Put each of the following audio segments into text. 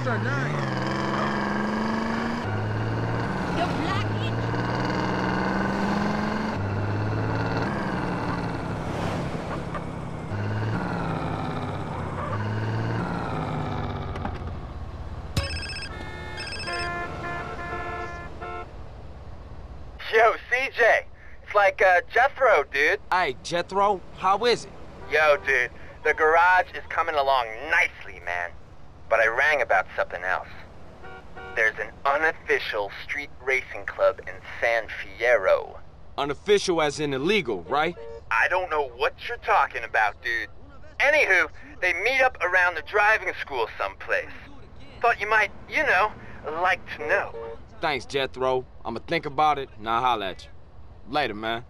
Mr. Nice. You black it. Yo, CJ. It's like, Jethro, dude. Hey, Jethro, how is it? Yo, dude. The garage is coming along nicely, man. But I rang about something else. There's an unofficial street racing club in San Fierro. Unofficial as in illegal, right? I don't know what you're talking about, dude. Anywho, they meet up around the driving school someplace. Thought you might, you know, like to know. Thanks, Jethro. I'ma think about it, and I'll holler at you. Later, man.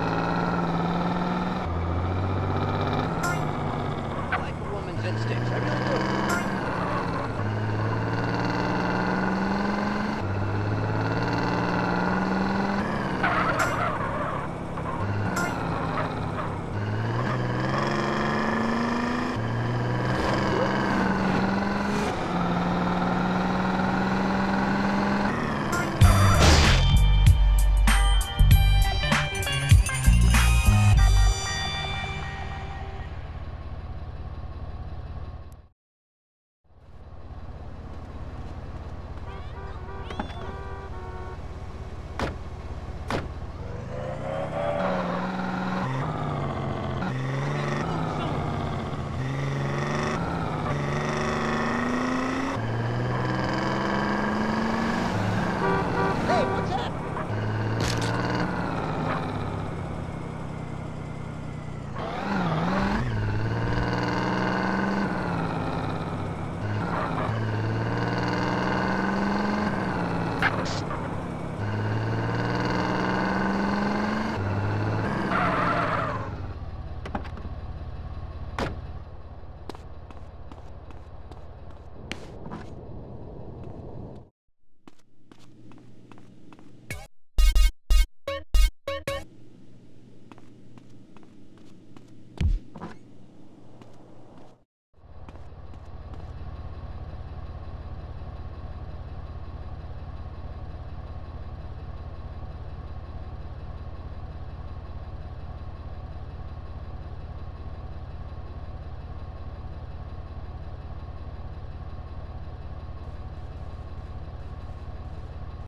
Instincts.